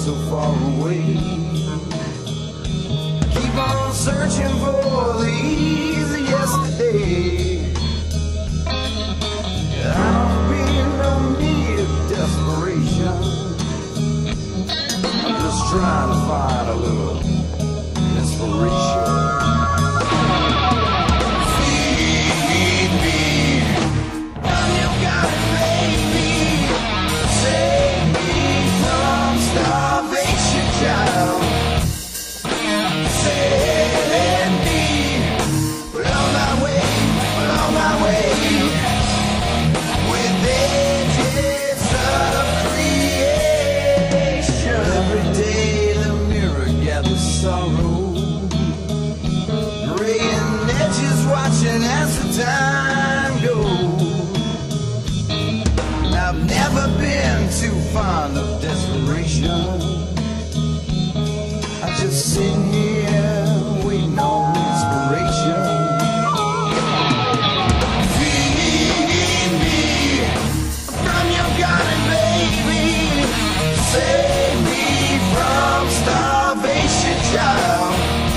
so far away. Keep on searching for the easy yesterday. I'm being no need of desperation. I'm just trying to find a little inspiration. Feed me, and you got it, baby. Save me from starvation, child. Send me on my way, with edges of creation. Every day the mirror gathers sorrow, gray and edges watching as the time goes. I've never been too fond of desperation. I just sit here waiting on inspiration. Feed me from your garden, baby. Save me from starvation, child.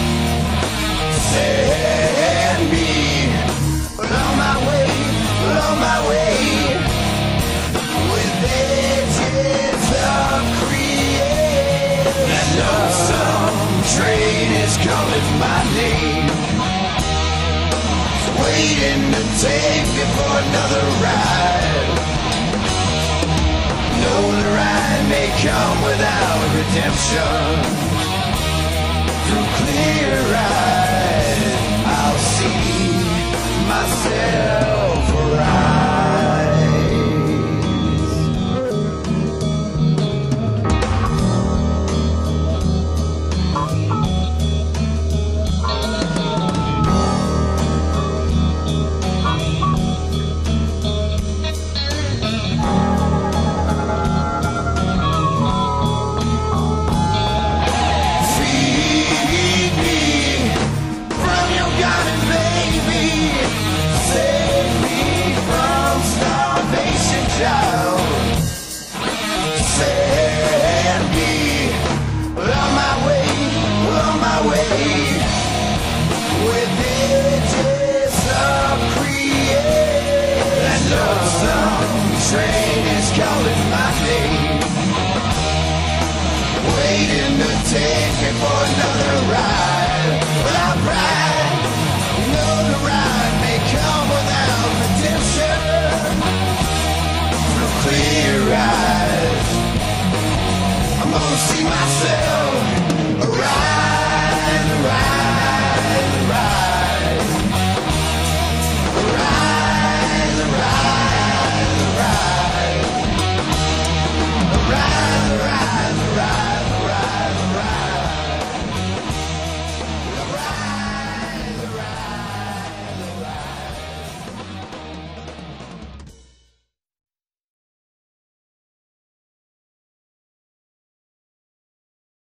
Send me on my way, with edges of creation. Some train is calling my name, waiting to take me for another ride. Know the ride may come without redemption. Through clear eyes, I'll see myself arise. Send me on my way, with edges of creation. That lonesome train is calling my name, waiting to take me for another ride. Well, I'm riding.